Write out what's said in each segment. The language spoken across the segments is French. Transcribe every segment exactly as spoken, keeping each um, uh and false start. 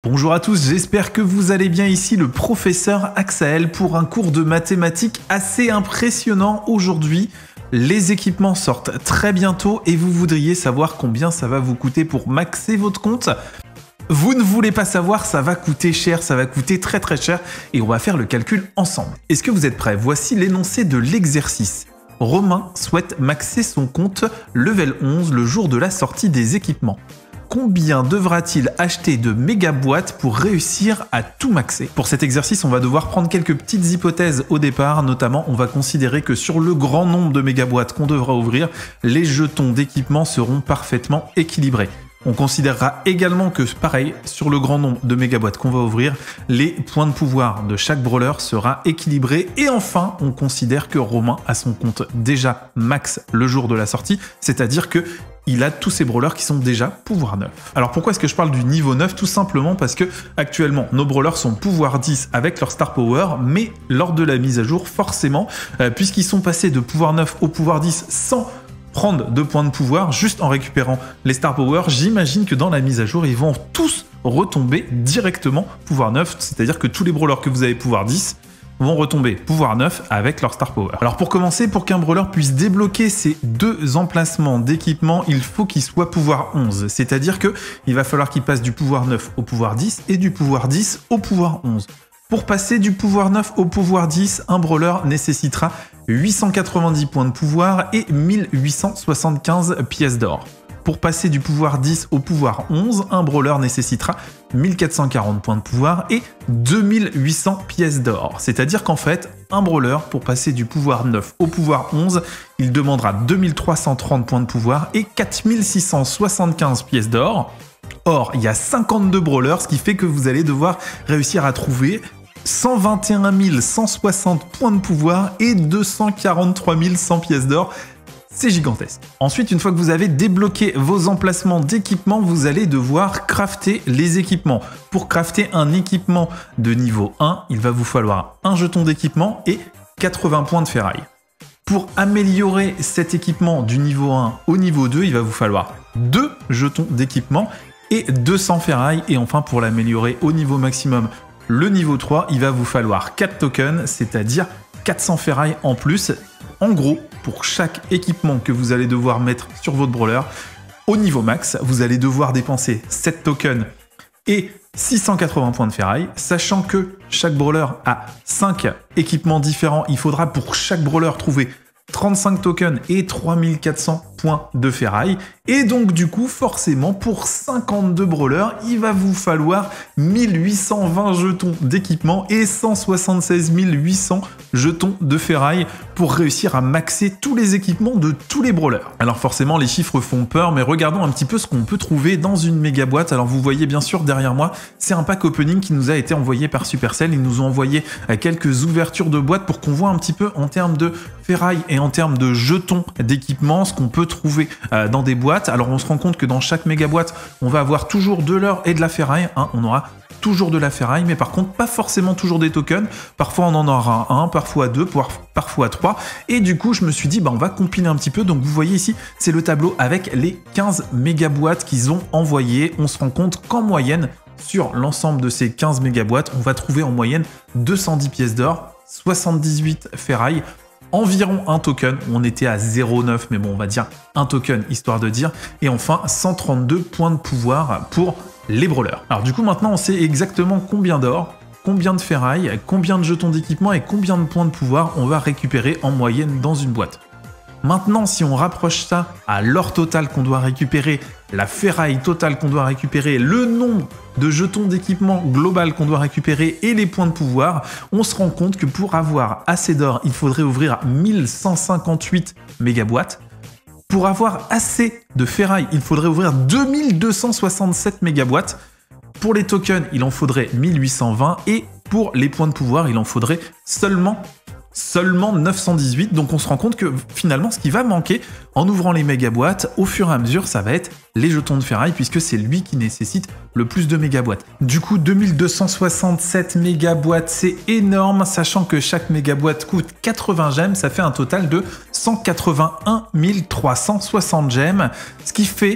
Bonjour à tous, j'espère que vous allez bien. Ici le professeur Axael pour un cours de mathématiques assez impressionnant aujourd'hui. Les équipements sortent très bientôt et vous voudriez savoir combien ça va vous coûter pour maxer votre compte. Vous ne voulez pas savoir, ça va coûter cher, ça va coûter très très cher et on va faire le calcul ensemble. Est-ce que vous êtes prêts? Voici l'énoncé de l'exercice. Romain souhaite maxer son compte level onze le jour de la sortie des équipements. Combien devra-t-il acheter de mégaboîtes pour réussir à tout maxer? Pour cet exercice, on va devoir prendre quelques petites hypothèses au départ. Notamment, on va considérer que sur le grand nombre de mégaboîtes qu'on devra ouvrir, les jetons d'équipement seront parfaitement équilibrés. On considérera également que, pareil, sur le grand nombre de mégaboîtes qu'on va ouvrir, les points de pouvoir de chaque brawler sera équilibré. Et enfin, on considère que Romain a son compte déjà max le jour de la sortie, c'est-à-dire que il a tous ses brawlers qui sont déjà pouvoir neuf. Alors pourquoi est-ce que je parle du niveau neuf? Tout simplement parce que actuellement nos brawlers sont pouvoir dix avec leur star power, mais lors de la mise à jour, forcément, euh, puisqu'ils sont passés de pouvoir neuf au pouvoir dix sans prendre de points de pouvoir, juste en récupérant les star power, j'imagine que dans la mise à jour, ils vont tous retomber directement pouvoir neuf, c'est-à-dire que tous les brawlers que vous avez pouvoir dix vont retomber pouvoir neuf avec leur star power. Alors pour commencer, pour qu'un brawler puisse débloquer ces deux emplacements d'équipement, il faut qu'il soit pouvoir onze, c'est-à-dire que il va falloir qu'il passe du pouvoir neuf au pouvoir dix et du pouvoir dix au pouvoir onze. Pour passer du pouvoir neuf au pouvoir dix, un brawler nécessitera huit cent quatre-vingt-dix points de pouvoir et mille huit cent soixante-quinze pièces d'or. Pour passer du pouvoir dix au pouvoir onze, un brawler nécessitera mille quatre cent quarante points de pouvoir et deux mille huit cents pièces d'or. C'est-à-dire qu'en fait, un brawler, pour passer du pouvoir neuf au pouvoir onze, il demandera deux mille trois cent trente points de pouvoir et quatre mille six cent soixante-quinze pièces d'or. Or, il y a cinquante-deux brawlers, ce qui fait que vous allez devoir réussir à trouver cent vingt et un mille cent soixante points de pouvoir et deux cent quarante-trois mille cent pièces d'or. C'est gigantesque. Ensuite, une fois que vous avez débloqué vos emplacements d'équipement, vous allez devoir crafter les équipements. Pour crafter un équipement de niveau un, il va vous falloir un jeton d'équipement et quatre-vingts points de ferraille. Pour améliorer cet équipement du niveau un au niveau deux, il va vous falloir deux jetons d'équipement et deux cents ferrailles. Et enfin, pour l'améliorer au niveau maximum, le niveau trois, il va vous falloir quatre tokens, c'est-à-dire quatre cents ferrailles en plus. En gros, pour chaque équipement que vous allez devoir mettre sur votre brawler, au niveau max, vous allez devoir dépenser sept tokens et six cent quatre-vingts points de ferraille, sachant que chaque brawler a cinq équipements différents. Il faudra pour chaque brawler trouver trente-cinq tokens et trois mille quatre cents points de ferraille. Et donc du coup, forcément, pour cinquante-deux brawlers, il va vous falloir mille huit cent vingt jetons d'équipement et cent soixante-seize mille huit cents jetons de ferraille pour réussir à maxer tous les équipements de tous les brawlers. Alors forcément, les chiffres font peur, mais regardons un petit peu ce qu'on peut trouver dans une méga boîte. Alors vous voyez bien sûr derrière moi, c'est un pack opening qui nous a été envoyé par Supercell. Ils nous ont envoyé quelques ouvertures de boîtes pour qu'on voit un petit peu en termes de ferraille et en termes de jetons d'équipement ce qu'on peut trouver dans des boîtes. Alors on se rend compte que dans chaque méga boîte, on va avoir toujours de l'or et de la ferraille. Hein, on aura toujours de la ferraille, mais par contre pas forcément toujours des tokens. Parfois on en aura un, parfois deux, parfois trois. Et du coup je me suis dit bah on va compiler un petit peu. Donc vous voyez ici c'est le tableau avec les quinze méga boîtes qu'ils ont envoyées. On se rend compte qu'en moyenne sur l'ensemble de ces quinze méga boîtes, on va trouver en moyenne deux cent dix pièces d'or, soixante-dix-huit ferrailles, environ un token, on était à zéro virgule neuf, mais bon on va dire un token histoire de dire, et enfin cent trente-deux points de pouvoir pour les brawlers. Alors du coup maintenant on sait exactement combien d'or, combien de ferraille, combien de jetons d'équipement et combien de points de pouvoir on va récupérer en moyenne dans une boîte. Maintenant, si on rapproche ça à l'or total qu'on doit récupérer, la ferraille totale qu'on doit récupérer, le nombre de jetons d'équipement global qu'on doit récupérer et les points de pouvoir, on se rend compte que pour avoir assez d'or, il faudrait ouvrir mille cent cinquante-huit mégaboîtes. Pour avoir assez de ferraille, il faudrait ouvrir deux mille deux cent soixante-sept mégaboîtes. Pour les tokens, il en faudrait mille huit cent vingt et pour les points de pouvoir, il en faudrait seulement Seulement neuf cent dix-huit, donc on se rend compte que finalement ce qui va manquer en ouvrant les méga boîtes, au fur et à mesure, ça va être les jetons de ferraille puisque c'est lui qui nécessite le plus de méga boîtes. Du coup, deux mille deux cent soixante-sept méga boîtes, c'est énorme, sachant que chaque méga boîte coûte quatre-vingts gemmes, ça fait un total de cent quatre-vingt-un mille trois cent soixante gemmes, ce qui fait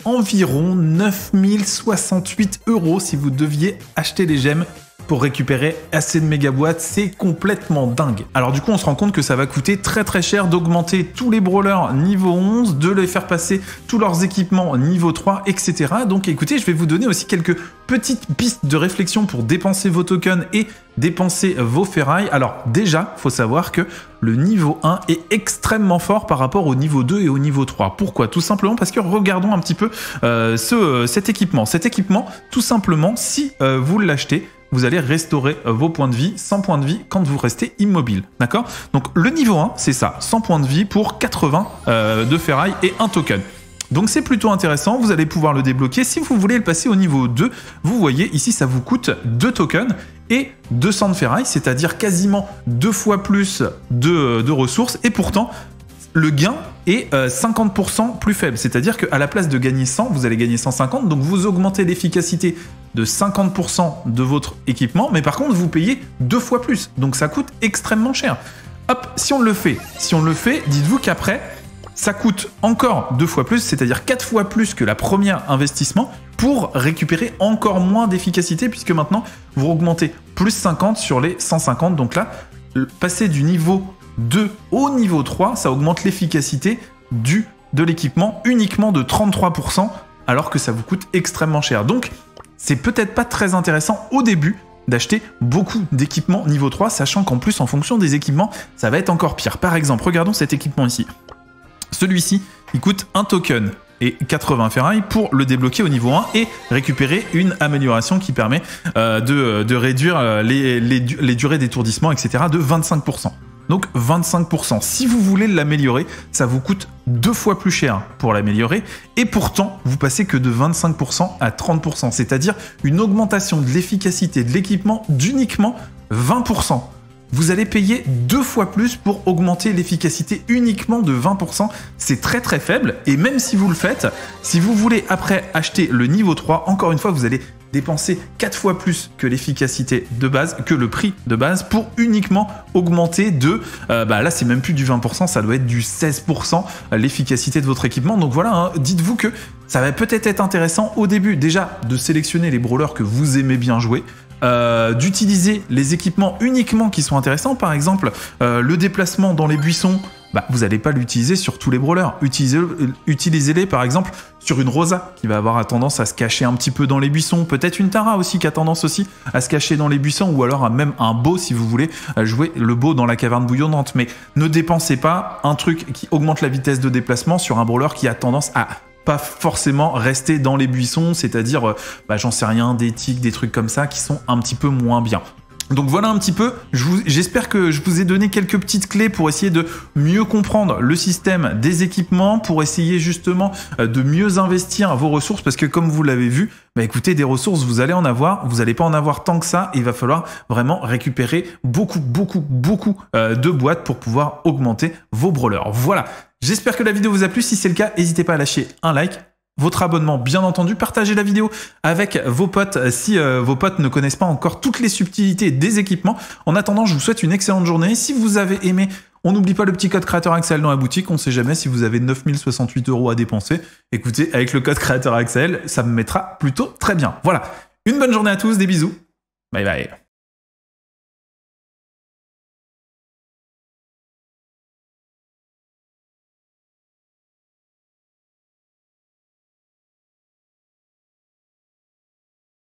environ neuf mille soixante-huit euros si vous deviez acheter les gemmes pour récupérer assez de mégaboîtes, c'est complètement dingue. Alors du coup, on se rend compte que ça va coûter très très cher d'augmenter tous les brawlers niveau onze, de les faire passer tous leurs équipements niveau trois, et cetera. Donc écoutez, je vais vous donner aussi quelques petites pistes de réflexion pour dépenser vos tokens et dépenser vos ferrailles. Alors déjà, faut savoir que le niveau un est extrêmement fort par rapport au niveau deux et au niveau trois. Pourquoi? Tout simplement parce que regardons un petit peu euh, ce, cet équipement. Cet équipement, tout simplement, si euh, vous l'achetez, vous allez restaurer vos points de vie, cent points de vie quand vous restez immobile, d'accord? Donc le niveau un, c'est ça, cent points de vie pour quatre-vingts euh, de ferraille et un token. Donc c'est plutôt intéressant, vous allez pouvoir le débloquer. Si vous voulez le passer au niveau deux, vous voyez ici ça vous coûte deux tokens et deux cents de ferraille, c'est-à-dire quasiment deux fois plus de, de ressources, et pourtant le gain est euh, cinquante pour cent plus faible, c'est-à-dire qu'à la place de gagner cent, vous allez gagner cent cinquante, donc vous augmentez l'efficacité de cinquante pour cent de votre équipement, mais par contre vous payez deux fois plus, donc ça coûte extrêmement cher. Hop, si on le fait, si on le fait, dites-vous qu'après, ça coûte encore deux fois plus, c'est-à-dire quatre fois plus que la première investissement pour récupérer encore moins d'efficacité, puisque maintenant vous augmentez plus cinquante sur les cent cinquante, donc là, passer du niveau deux au niveau trois, ça augmente l'efficacité du de l'équipement uniquement de trente-trois pour cent, alors que ça vous coûte extrêmement cher. Donc, c'est peut-être pas très intéressant au début d'acheter beaucoup d'équipements niveau trois, sachant qu'en plus, en fonction des équipements, ça va être encore pire. Par exemple, regardons cet équipement ici. Celui-ci, il coûte un token et quatre-vingts ferrailles pour le débloquer au niveau un et récupérer une amélioration qui permet euh, de, de réduire les, les, les durées d'étourdissement, et cetera de vingt-cinq pour cent. Donc vingt-cinq pour cent. Si vous voulez l'améliorer, ça vous coûte deux fois plus cher pour l'améliorer, et pourtant vous passez que de vingt-cinq pour cent à trente pour cent, c'est-à-dire une augmentation de l'efficacité de l'équipement d'uniquement vingt pour cent. Vous allez payer deux fois plus pour augmenter l'efficacité uniquement de vingt pour cent. C'est très très faible, et même si vous le faites, si vous voulez après acheter le niveau trois, encore une fois, vous allez dépenser quatre fois plus que l'efficacité de base, que le prix de base, pour uniquement augmenter de, euh, bah là c'est même plus du vingt pour cent, ça doit être du seize pour cent l'efficacité de votre équipement. Donc voilà, hein, dites-vous que ça va peut-être être intéressant au début déjà de sélectionner les brawlers que vous aimez bien jouer, Euh, d'utiliser les équipements uniquement qui sont intéressants. Par exemple, euh, le déplacement dans les buissons, bah, vous n'allez pas l'utiliser sur tous les brawlers. Utilisez-les utilisez par exemple sur une Rosa qui va avoir tendance à se cacher un petit peu dans les buissons. Peut-être une Tara aussi qui a tendance aussi à se cacher dans les buissons, ou alors même un Beau si vous voulez jouer le Beau dans la caverne bouillonnante. Mais ne dépensez pas un truc qui augmente la vitesse de déplacement sur un brawler qui a tendance à pas forcément rester dans les buissons, c'est-à-dire, bah, j'en sais rien, des tics, des trucs comme ça qui sont un petit peu moins bien. Donc voilà un petit peu, j'espère que je vous ai donné quelques petites clés pour essayer de mieux comprendre le système des équipements, pour essayer justement de mieux investir vos ressources, parce que comme vous l'avez vu, bah écoutez, des ressources, vous allez en avoir, vous n'allez pas en avoir tant que ça, et il va falloir vraiment récupérer beaucoup, beaucoup, beaucoup de boîtes pour pouvoir augmenter vos brawlers. Voilà, j'espère que la vidéo vous a plu. Si c'est le cas, n'hésitez pas à lâcher un like, votre abonnement bien entendu, partagez la vidéo avec vos potes si euh, vos potes ne connaissent pas encore toutes les subtilités des équipements. En attendant, je vous souhaite une excellente journée. Si vous avez aimé, on n'oublie pas le petit code créateur Axel dans la boutique, on ne sait jamais si vous avez neuf mille soixante-huit euros à dépenser. Écoutez, avec le code créateur Axel, ça me mettra plutôt très bien. Voilà, une bonne journée à tous, des bisous, bye bye.